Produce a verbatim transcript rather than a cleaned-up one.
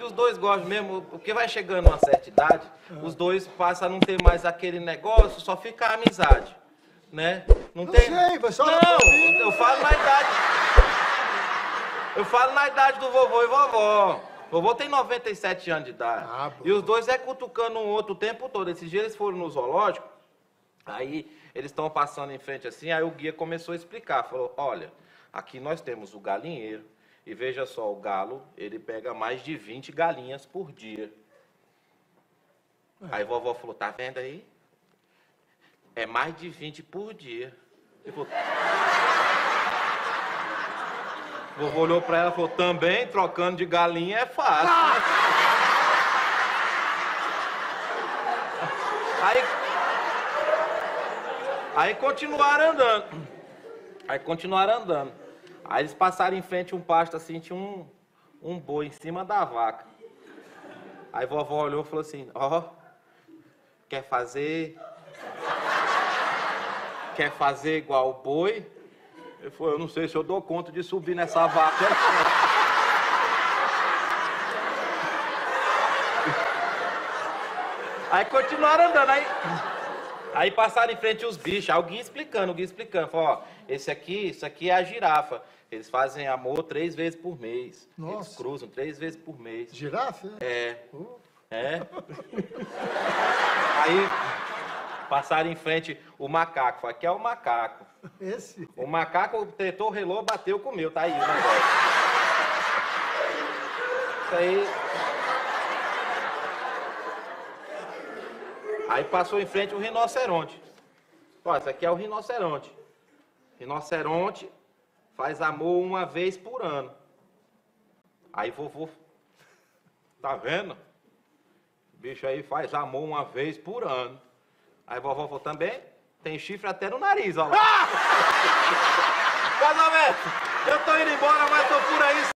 que os dois gostam mesmo, porque vai chegando uma certa idade, uhum. os dois passam a não ter mais aquele negócio, só fica a amizade, né? Não, não tem... sei, vai só... Não, eu falo na idade... Eu falo na idade do vovô e vovó. Vovô tem noventa e sete anos de idade. Ah, e os dois é cutucando um outro o tempo todo. Esses dias eles foram no zoológico, aí eles estão passando em frente assim, aí o guia começou a explicar, falou, olha, aqui nós temos o galinheiro, e veja só, o galo, ele pega mais de vinte galinhas por dia. É. Aí a vovó falou, tá vendo aí? É mais de vinte por dia. Falou... Vovô olhou pra ela e falou, também, trocando de galinha é fácil. Ah! Aí... Aí continuaram andando. Aí continuaram andando. Aí eles passaram em frente a um pasto assim, tinha um, um boi em cima da vaca. Aí vovó olhou e falou assim, ó, oh, quer fazer... Quer fazer igual o boi? Ele falou, eu não sei se eu dou conta de subir nessa vaca. Aí continuaram andando, aí... Aí passaram em frente os bichos, aí o guia explicando, o guia explicando. Falou, ó, esse aqui, isso aqui é a girafa. Eles fazem amor três vezes por mês. Nossa. Eles cruzam três vezes por mês. Girafa? É. Uh. É. Aí passaram em frente o macaco. Falei, aqui é o macaco. Esse? O macaco tentou, relou, bateu, comeu. Tá aí o negócio. Isso aí... Aí passou em frente o rinoceronte. Ó, esse aqui é o rinoceronte. Rinoceronte faz amor uma vez por ano. Aí vovô... Tá vendo? O bicho aí faz amor uma vez por ano. Aí vovó falou, também tem chifre até no nariz, ó lá. Ah! Casamento, eu tô indo embora, mas tô por aí.